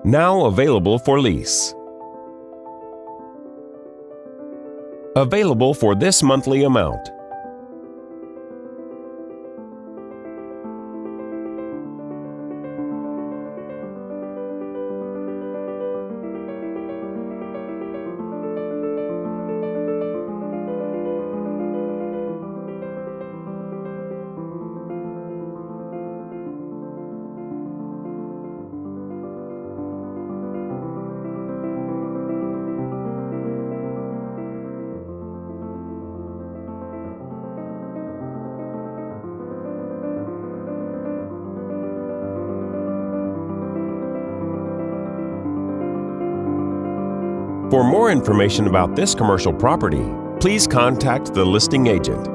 Now available for lease. Available for this monthly amount. For more information about this commercial property, please contact the listing agent.